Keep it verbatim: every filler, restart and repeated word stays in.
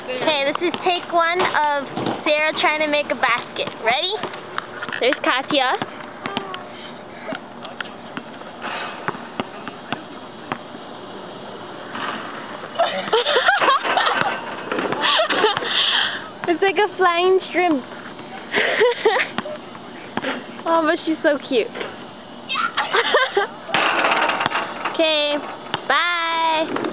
Okay, this is take one of Sarah trying to make a basket. Ready? There's Katya. It's like a flying shrimp. Oh, but she's so cute. Okay, bye.